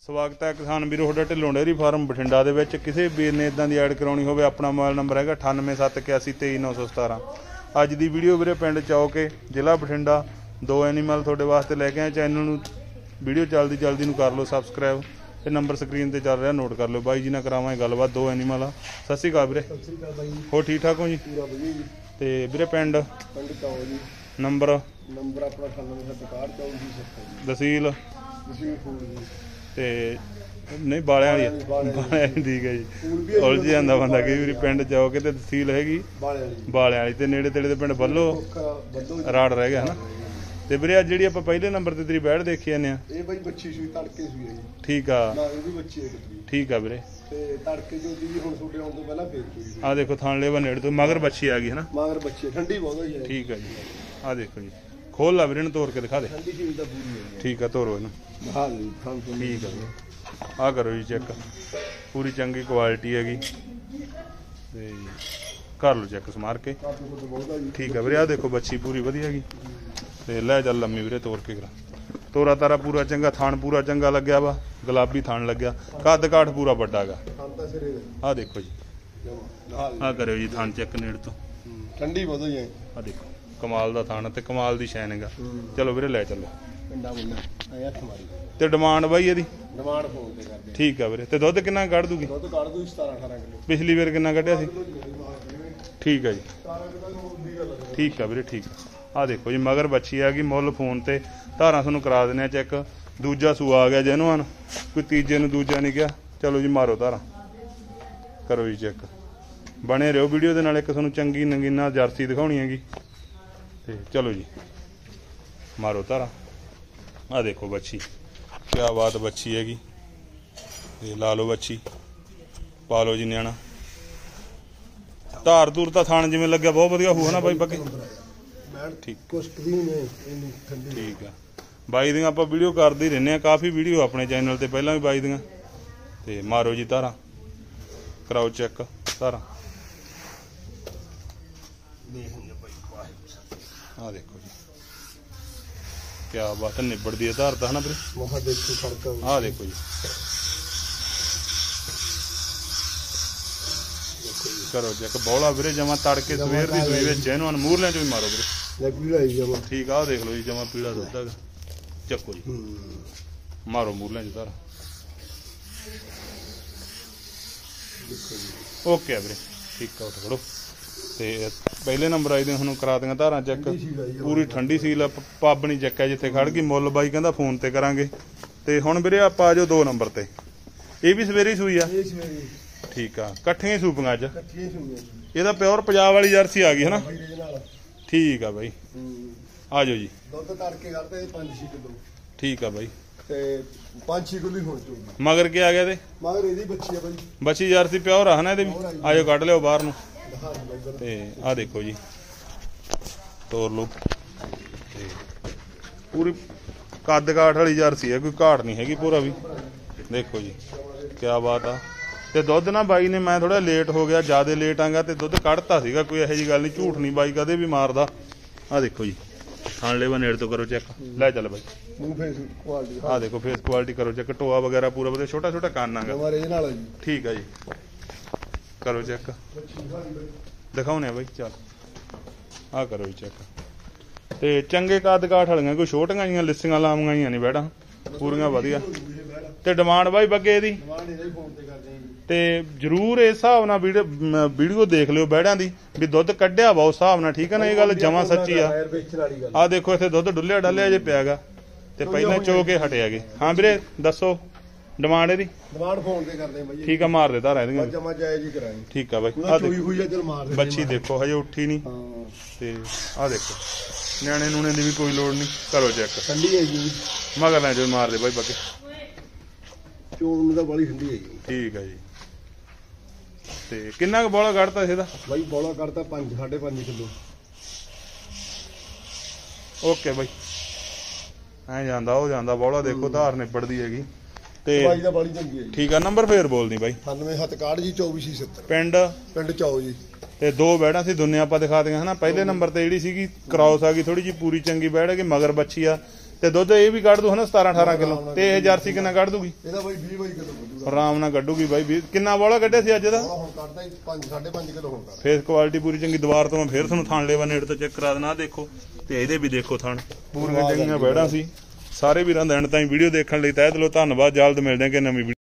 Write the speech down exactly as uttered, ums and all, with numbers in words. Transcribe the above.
ਸਵਾਗਤ ਹੈ ਕਿਸਾਨ ਵੀਰੋ ਤੁਹਾਡਾ ਢਿੱਲੋਂ ਡੇਅਰੀ ਫਾਰਮ ਬਠਿੰਡਾ ਦੇ ਵਿੱਚ। ਕਿਸੇ ਵੀਰ ਨੇ ਇਦਾਂ ਦੀ ਐਡ ਕਰਾਉਣੀ ਹੋਵੇ ਆਪਣਾ ਮੋਬਾਈਲ ਨੰਬਰ ਹੈਗਾ ਅਠਾਨਵੇਂ ਸੱਤ ਇਕਿਆਸੀ ਤੇਈ ਨੌ ਸੌ ਸਤਾਰਾਂ। ਅੱਜ ਦੀ ਵੀਡੀਓ ਵੀਰੇ ਪਿੰਡ ਚੌਕੇ ਜ਼ਿਲ੍ਹਾ ਬਠਿੰਡਾ ਦੋ ਐਨੀਮਲ ਤੁਹਾਡੇ ਵਾਸਤੇ ਲੈ ਕੇ ਆਏ। ਚੈਨਲ ਨੂੰ ਵੀਡੀਓ ਜਲਦੀ ਜਲਦੀ ਨੂੰ ਕਰ ਲਓ ਸਬਸਕ੍ਰਾਈਬ। ਇਹ ਨੰਬਰ ਸਕਰੀਨ ਤੇ ਚੱਲ ਰਿਹਾ ਨੋਟ ਕਰ ਲਓ। ਬਾਈ ਜੀ ਨਾਲ ਕਰਾਵਾਂਗੇ ਗੱਲਬਾਤ। ਦੋ ਐਨੀਮਲ ਆ। ਸਤਿ ਸ਼੍ਰੀ ਅਕਾਲ ਵੀਰੇ। ਸਤਿ ਸ਼੍ਰੀ ਅਕਾਲ ਬਾਈ। ਹੋਰ ਠੀਕ ਠਾਕ ਹੋ ਜੀ? ਪੂਰਾ ਵਧੀਆ ਜੀ। ਤੇ ਵੀਰੇ ਪਿੰਡ ਪਿੰਡ ਚੌਕ ਜੀ। ਨੰਬਰ ਨੰਬਰ ਆਪਣਾ ਅਠਾਨਵੇਂ ਸੱਤ ਇਕਾਹਠ ਚੌਵੀ ਸੌ ਸੱਤਰ ਜੀ। ਤਹਿਸੀਲ ਤੁਸੀਂ ਫੂਲ ਜੀ ਤੇ ਨਹੀਂ ਬਾਲਿਆਂ ਵਾਲੀ ਬਾਲਿਆਂ ਦੀ ਠੀਕ ਹੈ ਜੀ। ਉਲਝ ਜਾਂਦਾ ਬੰਦਾ ਕਈ ਵਾਰੀ। ਪਿੰਡ ਚੌਕੇ ਤੇ ਤਹਿਸੀਲ ਹੈਗੀ ਬਾਲਿਆਂ ਵਾਲੀ ਬਾਲਿਆਂ ਵਾਲੀ ਤੇ ਨੇੜੇ ਤੇੜੇ ਦੇ ਪਿੰਡ ਬੱਲੋ ਰਾੜ ਰਹਿ ਗਿਆ ਹਨਾ। ਤੇ ਵੀਰੇ ਅੱਜ ਜਿਹੜੀ ਆਪਾਂ ਪਹਿਲੇ ਨੰਬਰ ਤੇ ਤੇਰੀ ਬੈੜ ਦੇਖੀ ਜਾਂਦੇ ਆ ਇਹ ਬਾਈ ਬੱਚੀ ਸੂਈ ਤੜਕੇ ਸੂਈ ਹੈ ਜੀ। ਠੀਕ ਆ ਨਾ ਇਹਦੀ ਬੱਚੀ ਹੈ ਕਿਤਨੀ ਠੀਕ ਆ ਵੀਰੇ। ਤੇ ਤੜਕੇ ਜੋ ਦੀ ਹੁਣ ਛੋਟੇ ਆਉਣ ਤੋਂ ਪਹਿਲਾਂ ਫੇਰ ਸੂਈ ਆ ਦੇਖੋ ਥਾਣ ਲੇਵਾ ਨੇੜੇ ਤੋਂ ਮਗਰ ਬੱਚੀ ਆ ਗਈ ਹਨਾ। ਮਗਰ ਬੱਚੀ ਠੰਡੀ ਬਹੁਤ ਹੋਈ ਹੈ। ਠੀਕ ਆ ਜੀ। ਆ ਦੇਖੋ ਜੀ ਖੋਲ ਲਾ ਵੀਰੇ ਨੂੰ ਤੋੜ ਕੇ ਦਿਖਾ ਦੇ। ਠੰਡੀ ਸੂਈ ਤਾਂ ਪੂਰੀ ਹੈ। ਠੀਕ ਆ ਤੋਰੋ ਇਹਨੂੰ। ਹਾਂ ਜੀ ਖਾਣ ਤੋਂ ਠੀਕ ਆ ਵੀਰੇ। ਆ ਕਰੋ ਜੀ ਚੈੱਕ। ਪੂਰੀ ਚੰਗੀ ਕੁਆਲਿਟੀ ਹੈਗੀ ਤੇ ਕਰ ਲਓ ਚੈੱਕ ਸਮਾਰ ਕੇ। ਠੀਕ ਆ ਵੀਰੇ। ਆ ਦੇਖੋ ਬੱਚੀ ਪੂਰੀ ਵਧੀਆ ਹੈਗੀ ਤੇ ਲੈ ਚੱਲ ਲੰਮੀ ਵੀਰੇ ਤੋੜ ਕੇ ਕਰਾ। ਤੋਰਾ ਤਾਰਾ ਪੂਰਾ ਚੰਗਾ। ਥਾਣ ਪੂਰਾ ਚੰਗਾ ਲੱਗਿਆ ਵਾ। ਗੁਲਾਬੀ ਥਾਣ ਲੱਗਿਆ। ਕੱਦ ਕਾਠ ਪੂਰਾ ਵੱਡਾ ਗਾ। ਆ ਦੇਖੋ ਜੀ। ਆ ਕਰਿਓ ਜੀ ਥਾਣ ਚੈੱਕ ਨੇੜ ਤੋਂ। ਠੰਡੀ ਬਹੁਤ ਹੋਈ ਹੈ। ਆ ਦੇਖੋ ਕਮਾਲ ਦਾ ਥਾਣ ਤੇ ਕਮਾਲ ਦੀ ਸ਼ੈਨ ਹੈਗਾ। ਚਲੋ ਵੀਰੇ ਲੈ ਚੱਲੋ। ਪਿੰਡਾ ਮੁੰਡਾ ਆਇਆ ਹਮਾਰੀ ਤੇ ਡਿਮਾਂਡ ਬਾਈ ਇਹਦੀ ਡਿਮਾਂਡ ਫੋਨ ਤੇ ਕਰਦੇ। ਠੀਕ ਆ ਵੀਰੇ। ਤੇ ਦੁੱਧ ਕਿੰਨਾ ਕੱਢ ਦੂਗੀ? ਦੁੱਧ ਕੱਢ ਦੂ ਸਤਾਰਾਂ ਅਠਾਰਾਂ ਕਿਲੋ। ਪਿਛਲੀ ਵਾਰ ਕਿੰਨਾ ਕੱਢਿਆ ਸੀ? ਠੀਕ ਆ ਜੀ। ਠੀਕ ਆ ਵੀਰੇ ਠੀਕ ਆ। ਆ ਦੇਖੋ ਜੀ ਮਗਰ ਬੱਚੀ ਆ ਗਈ ਮੁੱਲ ਫੋਨ ਤੇ। ਧਾਰਾਂ ਤੁਹਾਨੂੰ ਕਰਾ ਦਿੰਦੇ ਆ ਚੈੱਕ। ਦੂਜਾ ਸੂਆ ਆ ਗਿਆ ਜੈਨੂਅਨ। ਕੋਈ ਤੀਜੇ ਨੂੰ ਦੂਜਾ ਨਹੀਂ ਗਿਆ। ਚਲੋ ਜੀ ਮਾਰੋ ਧਾਰਾਂ ਕਰੋ ਜੀ ਚੈੱਕ। ਬਣੇ ਰਹੋ ਵੀਡੀਓ ਦੇ ਨਾਲ। ਇੱਕ ਤੁਹਾਨੂੰ ਚੰਗੀ ਨਗੀਨਾ ਜਰਸੀ ਦਿਖਾਉਣੀ ਹੈਗੀ ਤੇ ਚਲੋ ਜੀ ਮਾਰੋ ਧਾਰਾਂ। ਆ ਦੇਖੋ ਬੱਚੀ ਕਿਆ ਬਾਤ ਬੱਚੀ ਹੈਗੀ ਤੇ ਲਾ ਲਓ ਬੱਚੀ ਪਾ ਲਓ ਜੀ ਨਿਆਣਾ। ਧਾਰ ਧੂਰ ਤਾਂ ਥਾਣ ਜਿਵੇਂ ਲੱਗਿਆ ਬਹੁਤ ਵਧੀਆ ਹੋਊ ਨਾ ਬਾਈ ਬੱਗੇ। ਠੀਕ ਠੀਕ ਆ। ਬਾਈ ਦੀਆਂ ਆਪਾਂ ਵੀਡੀਓ ਕਰਦੇ ਹੀ ਰਹਿੰਦੇ ਆ। ਕਾਫੀ ਵੀਡੀਓ ਆਪਣੇ ਚੈਨਲ ਤੇ ਪਹਿਲਾਂ ਵੀ ਬਾਈ ਦੀਆਂ। ਤੇ ਮਾਰੋ ਜੀ ਧਾਰਾਂ ਕਰਾਓ ਚੈੱਕ ਧਾਰਾਂ। ਆ ਦੇਖੋ ਜੀ ਕਿਆ ਬਾਤ ਨਿਬੜਦੀ ਹੈ ਧਾਰ ਤਾਂ ਹਨਾ ਵੀਰੇ। ਆ ਦੇਖੋ ਜੀ ਕਰੋ ਚੈੱਕ। ਬੌਲਾ ਵੀਰੇ ਜਮਾ ਤੜਕੇ ਸਵੇਰ ਦੀ ਸੂਈ ਵਿੱਚ ਇਹਨੂੰ ਮੂਰਲਿਆਂ ਚ ਵੀ ਮਾਰੋ ਵੀਰੇ। ਠੀਕ ਆ। ਦੇਖ ਲਓ ਜੀ ਜਮਾ ਪੀਲਾ ਦੁੱਧ ਹੈਗਾ। ਚੱਕੋ ਜੀ ਮਾਰੋ ਮੂਰਲਿਆਂ ਚ ਧਾਰ। ਓਕੇ ਆ ਵੀਰੇ ਠੀਕ ਆ। ਉੱਠ ਖੜੋ। ਤੇ ਪਹਿਲੇ ਨੰਬਰ ਆਈ ਦੇ ਹੁਣ ਕਰਾ ਦੀਆਂ ਧਾਰਾਂ ਚੈੱਕ। ਪੂਰੀ ਠੰਡੀ ਸੀਲ ਪੱਬ ਨਹੀਂ ਚੱਕਿਆ ਜਿੱਥੇ ਖੜ ਗਈ। ਮੁੱਲ ਬਾਈ ਕਹਿੰਦਾ ਫੋਨ ਤੇ ਕਰਾਂਗੇ। ਤੇ ਹੁਣ ਵੀਰੇ ਆਪਾਂ ਆ ਜਾਓ ਦੋ ਨੰਬਰ ਤੇ। ਇਹ ਵੀ ਸਵੇਰੇ ਹੀ ਸੂਈ ਆ? ਠੀਕ ਆ। ਇਕੱਠੀਆਂ ਸੂਪੀਆਂ ਅੱਜ? ਇਹਦਾ ਪਿਓਰ ਪੰਜਾਬ ਵਾਲੀ ਜਰਸੀ ਆ ਗਈ ਹਨਾ। ਠੀਕ ਆ ਬਾਈ ਆ ਜਾਓ ਜੀ। ਦੁੱਧ ਤੜਕੇ ਕਰਦੇ ਪੰਜ ਛੇ ਕਿਲੋ। ਠੀਕ ਆ ਬਾਈ। ਤੇ ਪੰਜ ਛੇ ਕਿਲੋ ਹੁਣ ਚੋਗੀ। ਮਗਰ ਕੀ ਆ ਗਿਆ ਇਹਦੇ? ਮਗਰ ਇਹਦੀ ਬੱਚੀ ਆ ਬਾਈ। ਬੱਚੀ ਜਰਸੀ ਪਿਓਰ ਆ ਹਨਾ ਇਹਦੇ ਵੀ। ਆਜੋ ਕੱਢ ਲਿਓ ਬਾਹਰ ਨੂੰ। ਤੇ ਆ ਦੇਖੋ ਜੀ ਤੋਰ ਲਓ। ਤੇ ਪੂਰੀ ਕੱਦ ਕਾਠ ਵਾਲੀ ਜਰਸੀ ਹੈ। ਕੋਈ ਘਾਟ ਨਹੀਂ ਹੈਗੀ ਪੂਰਾ ਵੀ। ਦੇਖੋ ਜੀ ਕਿਆ ਬਾਤ ਆ। ਤੇ ਦੁੱਧ ਨਾ ਬਾਈ ਨੇ ਮੈਂ ਥੋੜਾ ਲੇਟ ਹੋ ਗਿਆ ਜਿਆਦਾ ਲੇਟ ਆਂਗਾ ਤੇ ਦੁੱਧ ਕੱਢਤਾ ਸੀਗਾ। ਕੋਈ ਇਹੋ ਜਿਹੀ ਗੱਲ ਨਹੀਂ। ਝੂਠ ਨਹੀਂ ਬਾਈ ਕਦੇ ਵੀ ਮਾਰਦਾ। ਆ ਦੇਖੋ ਜੀ ਖਾਣ ਲੈਵਾ ਨੇੜ ਤੋਂ ਕਰੋ ਚੈੱਕ। ਲੈ ਚੱਲ ਬਾਈ। ਆ ਦੇਖੋ ਫੇਸ ਕੁਆਲਿਟੀ ਕਰੋ ਚੈੱਕ। ਟੋਆ ਵਗੈਰਾ ਪੂਰਾ ਵਧੀਆ। ਛੋਟਾ ਛੋਟਾ ਕੰਨ ਆਗਾ। ਠੀਕ ਆ ਜੀ ਕਰੋ ਚੈੱਕ। ਦਿਖਾਉਣੇ ਆ ਬਾਈ ਚੱਲ। ਆ ਕਰੋ ਜੀ ਚੈੱਕ। ਤੇ ਚੰਗੇ ਕੱਦ ਕਾਠ ਵਾਲੀਆਂ ਕੋਈ ਛੋਟੀਆਂ ਜੀਆਂ ਲਿੱਸੀਆਂ ਲਾਮੀਆਂ ਹੀ ਨਹੀਂ ਬੈਠਾ ਪੂਰੀਆਂ ਵਧੀਆ। ਤੇ ਡਿਮਾਂਡ ਬਾਈ ਬੱਗੇ ਇਹਦੀ? ਤੇ ਜਰੂਰ ਇਸ ਹਿਸਾਬ ਨਾਲ ਵੀਡੀਓ ਦੇਖ ਲਿਓ ਬੈੜਾਂ ਦੀ ਵੀ ਦੁੱਧ ਕੱਢਿਆ ਵਾ ਉਸ ਹਿਸਾਬ ਨਾਲ। ਠੀਕ ਹੈ ਨਾ। ਇਹ ਗੱਲ ਜਮਾ ਸੱਚੀ ਆ। ਆ ਦੇਖੋ ਇੱਥੇ ਦੁੱਧ ਡੁੱਲਿਆ ਡਾਲਿਆ ਜੇ ਪਿਆ ਗਾ ਤੇ ਪਹਿਲਾਂ ਚੋ ਕੇ ਹਟਿਆ ਗੇ। ਹਾਂ ਵੀਰੇ ਦੱਸੋ ਡਿਮਾਂਡ ਇਹਦੀ? ਡਿਮਾਂਡ ਫੋਨ ਤੇ ਕਰਦੇ ਬਾਈ। ਠੀਕ ਆ ਮਾਰ ਦੇ ਧਾਰਾਂ ਇਹਦੀਆਂ ਜਮਾ ਜਾਇਜ਼ ਹੀ ਕਰਾਂਗੇ। ਠੀਕ ਆ ਬਾਈ। ਆ ਦੇਖੋ ਬੱਚੀ ਦੇਖੋ ਹਜੇ ਉੱਠੀ ਨਹੀਂ। ਤੇ ਆ ਦੇਖੋ ਨਿਆਣੇ ਨੂਣੇ ਦੀ ਵੀ ਕੋਈ ਲੋੜ ਨਹੀਂ। ਕਰੋ ਚੈੱਕ। ਠੰਡੀ ਹੈ ਜੀ ਮਗਰ ਲੈ ਜੋ ਮਾਰ ਦੇ ਬਾਈ ਬੱਗੇ। ਚੋਣ ਦਾ ਬੜੀ ਠੰਡੀ ਹੈ ਜੀ। ਠੀਕ ਆ ਜੀ। ਤੇ ਕਿੰਨਾ ਕੁ ਬੋਲਾ ਕੱਢਤਾ ਇਹਦਾ ਬਾਈ? ਬੋਲਾ ਕੱਢਤਾ ਪੰਜ ਸਾਢੇ ਪੰਜ ਕਿਲੋ। ਓਕੇ ਬਾਈ ਐ ਜਾਂਦਾ ਉਹ ਜਾਂਦਾ ਬੋਲਾ। ਦੇਖੋ ਧਾਰ ਨਿਬੜਦੀ ਹੈਗੀ ਤੇ ਬਾਈ ਦਾ ਬੜੀ ਚੰਗੀ ਹੈ ਜੀ। ਠੀਕ ਆ। ਨੰਬਰ ਫੇਰ ਬੋਲਦੀ ਬਾਈ। ਅਠਾਨਵੇਂ ਸੱਤ ਇਕਾਹਠ ਜੀ ਚੌਵੀ ਛੇ ਸੱਤਰ। ਪਿੰਡ ਪਿੰਡ ਚੌ ਜੀ। ਤੇ ਦੋ ਬੈੜਾਂ ਸੀ ਦੁਨੀਆ ਆਪਾਂ ਦਿਖਾ ਦਿਆਂ ਹਨਾ। ਪਹਿਲੇ ਨੰਬਰ ਤੇ ਜਿਹੜੀ ਸੀਗੀ ਕ੍ਰਾਸ ਆ ਗਈ ਥੋੜੀ ਜਿਹੀ ਪੂਰੀ ਚੰਗੀ ਬੈੜ ਹੈਗੀ। ਮਗਰ ਬੱਚੀ ਆ ਤੇ ਦੁੱਧ ਇਹ ਵੀ ਕੱਢ ਦੂ ਹਨਾ ਸਤਾਰਾਂ ਅਠਾਰਾਂ ਕਿਲੋ। ਤੇ ਇਹ ਜਰਸੀ ਕਿੰਨਾ ਕੱਢ ਦੂਗੀ? ਇਹਦਾ ਬਾਈ ਵੀਹ ਬਾਈ ਕਿਲੋ ਕੱਢੂਗਾ ਆਰਾਮ ਨਾਲ ਕੱਢੂਗੀ ਬਾਈ। ਵੀਹ ਕਿੰਨਾ ਬੋਲਾ ਕੱਢਿਆ ਸੀ ਅੱਜ ਦਾ? ਹੁਣ ਕੱਢਦਾ ਹੀ ਪੰਜ ਸਾਢੇ ਪੰਜ ਕਿਲੋ ਹੁਣ ਕੱਢ। ਫੇਸ ਕੁਆਲਿਟੀ ਪੂਰੀ ਚੰਗੀ। ਦੁਬਾਰ ਤੋਂ ਮੈਂ ਫੇਰ ਤੁਹਾਨੂੰ ਥਣ ਲੇਵਾ ਨੇੜ ਤੋਂ ਚੈੱਕ ਕਰਾ ਦੇਣਾ। ਦੇਖੋ ਤੇ ਇਹਦੇ ਵੀ ਦੇਖੋ ਥਣ ਪੂਰੀਆਂ ਚੰਗੀਆਂ ਬੈੜਾਂ ਸੀ। ਸਾਰੇ ਵੀਰਾਂ ਦਾ ਐਂਡ ਤਾਈਂ ਵੀਡੀਓ ਦੇਖਣ ਲਈ ਤਹਿ ਦਿਲੋਂ ਧੰਨਵਾਦ। ਜਲਦ ਮਿਲਦੇ ਹਾਂ ਕਿ ਨਵੀਂ